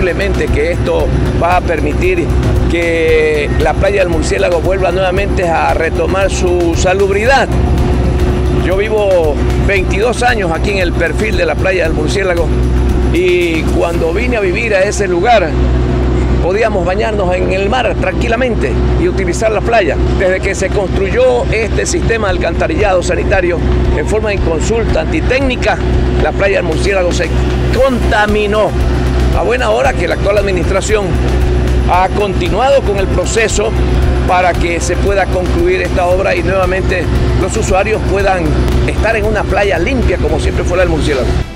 indudablemente que esto va a permitir que la playa del Murciélago vuelva nuevamente a retomar su salubridad. Yo vivo 22 años aquí en el perfil de la playa del Murciélago y cuando vine a vivir a ese lugar podíamos bañarnos en el mar tranquilamente y utilizar la playa. Desde que se construyó este sistema de alcantarillado sanitario en forma de inconsulta antitécnica, la playa del Murciélago se contaminó. A buena hora que la actual administración ha continuado con el proceso para que se pueda concluir esta obra y nuevamente los usuarios puedan estar en una playa limpia como siempre fue la del Murciélago.